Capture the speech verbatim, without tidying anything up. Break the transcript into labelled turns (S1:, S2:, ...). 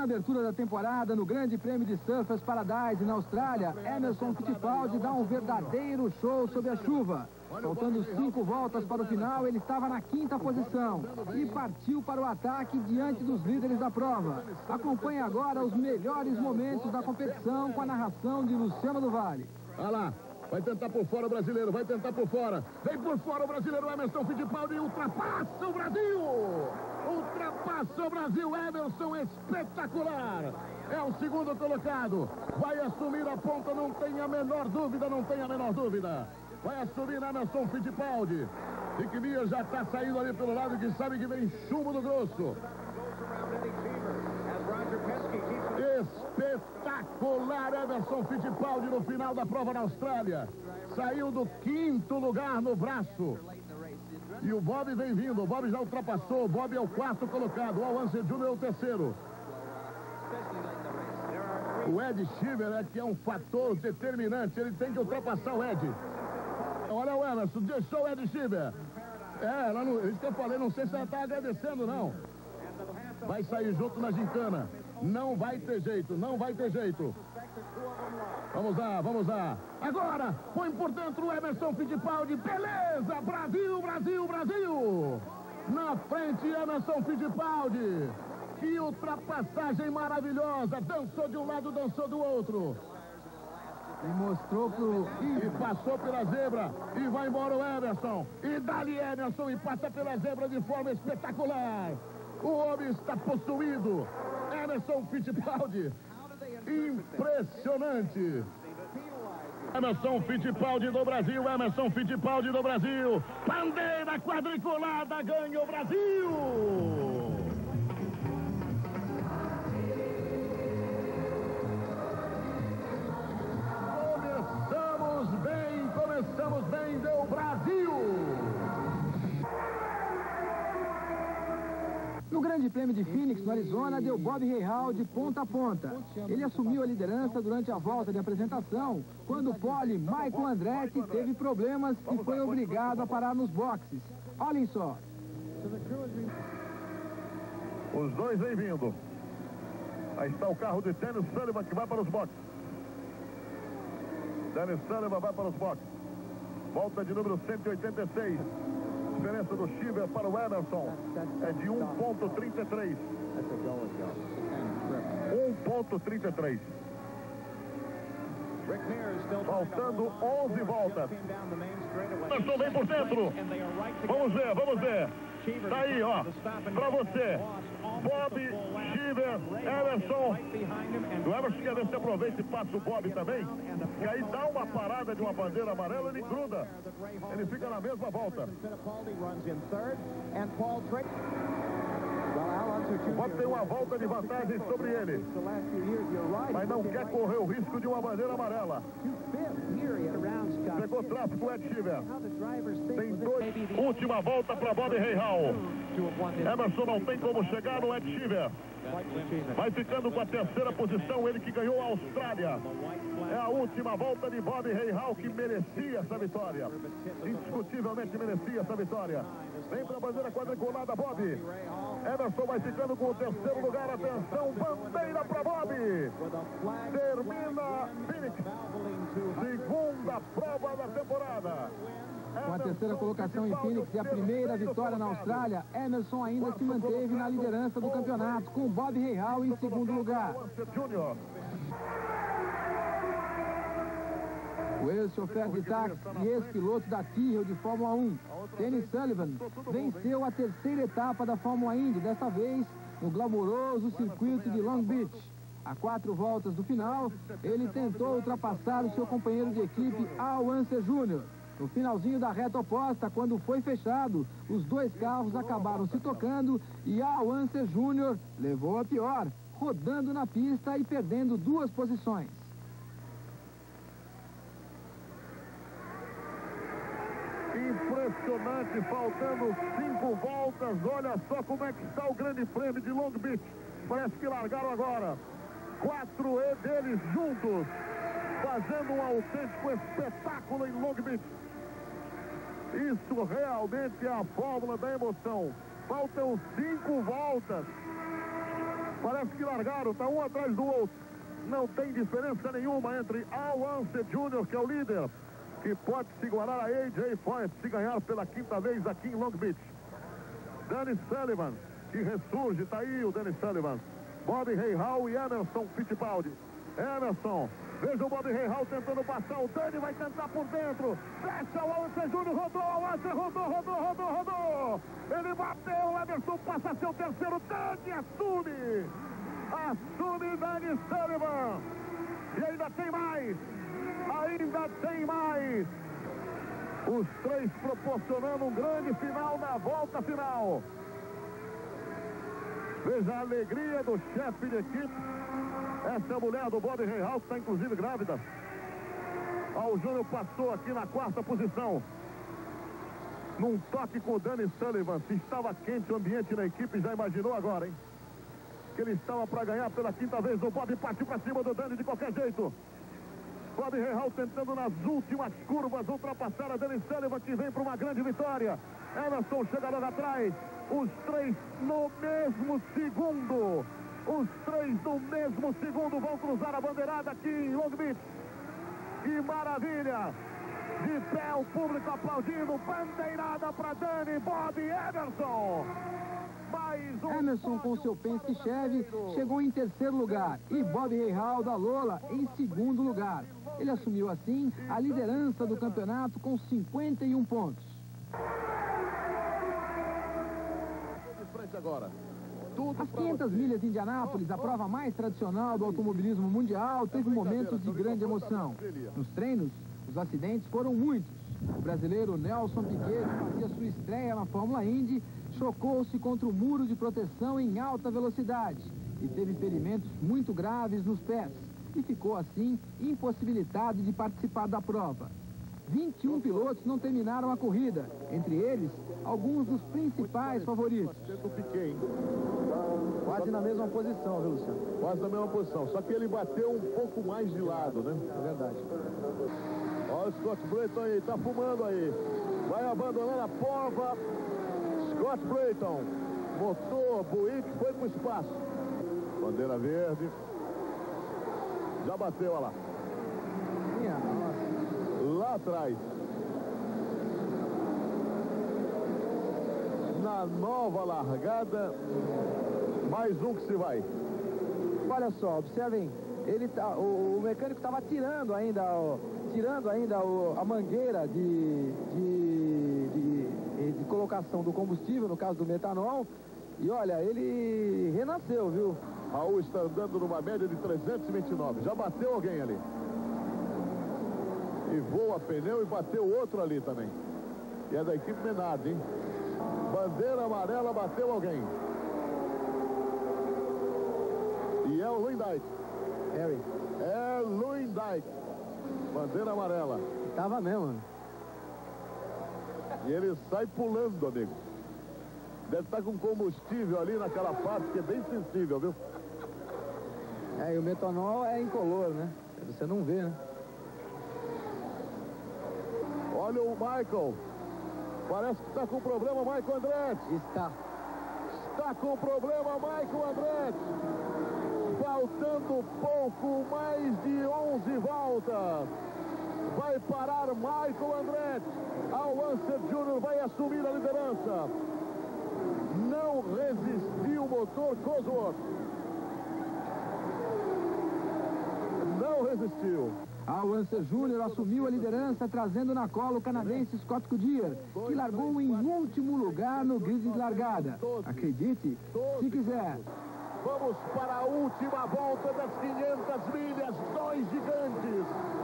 S1: abertura da temporada, no Grande Prêmio de Surfers Paradise, na Austrália, Emerson Fittipaldi dá um verdadeiro show sob a chuva. Faltando cinco voltas para o final, ele estava na quinta posição e partiu para o ataque diante dos líderes da prova. Acompanhe agora os melhores momentos da competição com a narração de Luciano do Vale.
S2: Olha lá, vai tentar por fora o brasileiro, vai tentar por fora. Vem por fora o brasileiro Emerson Fittipaldi e ultrapassa o Brasil! Ultrapassa o Brasil, Emerson, espetacular! É o segundo colocado, vai assumir a ponta, não tem a menor dúvida, não tem a menor dúvida. Vai assumir Emerson Fittipaldi. Rick Mears já está saindo ali pelo lado, que sabe que vem chumbo do grosso. Espetacular Emerson Fittipaldi no final da prova na Austrália. Saiu do quinto lugar no braço. E o Bob vem vindo, o Bob já ultrapassou, o Bob é o quarto colocado, o Al Unser Júnior é o terceiro. O Ed Cheever é que é um fator determinante, ele tem que ultrapassar o Ed. Olha o Emerson, deixou o Ed Cheever. É, ela não, isso que eu falei, não sei se ela está agradecendo, não. Vai sair junto na gincana. Não vai ter jeito, não vai ter jeito. Vamos lá, vamos lá. Agora, põe por dentro o Emerson Fittipaldi. Beleza, Brasil, Brasil, Brasil. Na frente, Emerson Fittipaldi. Que ultrapassagem maravilhosa. Dançou de um lado, dançou do outro.
S1: E mostrou pro...
S2: E passou pela zebra. E vai embora o Emerson. E dali Emerson e passa pela zebra de forma espetacular. O homem está possuído. Emerson Fittipaldi. Impressionante. Emerson Fittipaldi do Brasil. Emerson Fittipaldi do Brasil. Bandeira quadriculada, ganha o Brasil. Começamos bem, deu Brasil!
S1: No Grande Prêmio de Phoenix, no Arizona, deu Bob Rahal de ponta a ponta. Ele assumiu a liderança durante a volta de apresentação, quando o pole Michael Andretti teve problemas e foi obrigado a parar nos boxes. Olhem só.
S2: Os dois vêm vindo. Aí está o carro de Dennis Sullivan que vai para os boxes. Dennis Sullivan vai para os boxes. Volta de número cento e oitenta e seis. Diferença do Cheever para o Emerson é de um ponto trinta e três. um ponto trinta e três. Faltando onze voltas. Emerson vem por dentro. Vamos ver, vamos ver. Tá aí, ó. Pra você. Bob, Cheever, Emerson. O Emerson quer ver se aproveita e passa o Bob também. Que aí dá uma parada de uma bandeira amarela, ele gruda. Ele fica na mesma volta. O Bob tem uma volta de vantagem sobre ele. Mas não quer correr o risco de uma bandeira amarela. Pegou tráfego, Ed Cheever. Tem dois. Última volta para Bob Rahal. Emerson não tem como chegar no Ed Cheever. Vai ficando com a terceira posição, ele que ganhou a Austrália. É a última volta de Bob Rahal, que merecia essa vitória. Indiscutivelmente merecia essa vitória. Vem para a bandeira quadriculada, Bob. Emerson vai ficando com o terceiro lugar. Atenção, bandeira para Bob. Termina Phoenix. Segunda prova da temporada.
S1: Com a terceira colocação em Phoenix e a primeira vitória na Austrália, Emerson ainda se manteve na liderança do campeonato, com Bob Rahal em segundo lugar. O ex-chofer de táxi e ex-piloto da Tyrrell de Fórmula um, Dennis Sullivan, venceu a terceira etapa da Fórmula Indy, desta vez no glamouroso circuito de Long Beach. A quatro voltas do final, ele tentou ultrapassar o seu companheiro de equipe, Al Unser Júnior No finalzinho da reta oposta, quando foi fechado, os dois carros acabaram se tocando e Al Unser Júnior levou a pior, rodando na pista e perdendo duas posições.
S2: Impressionante, faltando cinco voltas. Olha só como é que está o Grande Prêmio de Long Beach. Parece que largaram agora. Quatro deles juntos, fazendo um autêntico espetáculo em Long Beach. Isso realmente é a fórmula da emoção. Faltam cinco voltas. Parece que largaram, tá um atrás do outro. Não tem diferença nenhuma entre Al Unser Júnior, que é o líder, que pode se igualar a A J Foyt se ganhar pela quinta vez aqui em Long Beach. Danny Sullivan, que ressurge, tá aí o Danny Sullivan. Bobby Rahal e Emerson Fittipaldi. Emerson, veja o Bobby Rahal tentando passar, o Danny vai tentar por dentro. Fecha o Al Unser Júnior, rodou, Al Unser, rodou, rodou, rodou, rodou. Ele bateu, o Emerson passa a ser o terceiro, Danny assume. Assume Danny Sullivan. E ainda tem mais. Ainda tem mais. Os três proporcionando um grande final na volta final. Veja a alegria do chefe de equipe. Essa é a mulher do Bobby Rahal, que está inclusive grávida. Al Júnior passou aqui na quarta posição. Num toque com o Danny Sullivan. Se estava quente o ambiente na equipe, já imaginou agora, hein? Que ele estava para ganhar pela quinta vez. O Bobby partiu para cima do Danny de qualquer jeito. Bobby Rahal tentando nas últimas curvas ultrapassar a Danny Sullivan, que vem para uma grande vitória. Emerson chega logo atrás. Os três no mesmo segundo. Os três no mesmo segundo vão cruzar a bandeirada aqui em Long Beach. Que maravilha! De pé o público aplaudindo. Bandeirada para Danny, Bobby, Emerson. Um
S1: Emerson com seu Penske Chevy chegou em terceiro lugar e Bobby Rahal da Lola em segundo lugar. Ele assumiu assim a liderança do campeonato com cinquenta e um pontos. As quinhentas milhas de Indianápolis, a prova mais tradicional do automobilismo mundial, teve momentos de grande emoção. Nos treinos, os acidentes foram muitos. O brasileiro Nelson Piquet, que fazia sua estreia na Fórmula Indy, chocou-se contra o muro de proteção em alta velocidade e teve ferimentos muito graves nos pés e ficou assim impossibilitado de participar da prova. vinte e um pilotos não terminaram a corrida, entre eles alguns dos principais favoritos.
S3: Quase na mesma posição, viu, Luciano?
S2: Quase na mesma posição, só que ele bateu um pouco mais de lado, né?
S3: É verdade.
S2: Olha o Scott Brayton aí, tá fumando aí. Vai abandonando a prova. Scott Brayton, motor Buick, foi pro espaço. Bandeira verde. Já bateu, olha lá.
S3: Minha nossa.
S2: Lá atrás. Na nova largada, mais um que se vai.
S3: Olha só, observem, ele tá, o, o mecânico estava tirando ainda, ó, tirando ainda o, a mangueira de, de, de, de colocação do combustível, no caso do metanol, e olha, ele renasceu, viu?
S2: Raul está andando numa média de trezentos e vinte e nove. Já bateu alguém ali. E voa pneu e bateu outro ali também. E é da equipe Menard, hein? Bandeira amarela, bateu alguém. E é o Luindike.
S3: Harry.
S2: É Luindike. Bandeira amarela.
S3: Tava mesmo, mano.
S2: E ele sai pulando, amigo. Deve estar com combustível ali naquela parte que é bem sensível, viu?
S3: É, e o metanol é incolor, né? Você não vê, né?
S2: Olha o Michael. Parece que está com problema, Michael Andretti.
S3: Está.
S2: Está com problema, Michael Andretti. Faltando pouco, mais de onze voltas. Vai parar Michael Andretti. Al Unser Júnior vai assumir a liderança. Não resistiu o motor Cosworth. Não resistiu.
S1: Al Unser Júnior assumiu a liderança, trazendo na cola o canadense Scott Goodyear, que largou em último lugar no grid de largada. Acredite, se quiser.
S2: Vamos para a última volta das quinhentas milhas, dois gigantes.